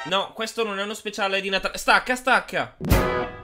No, questo non è uno speciale di Natale. Stacca, stacca.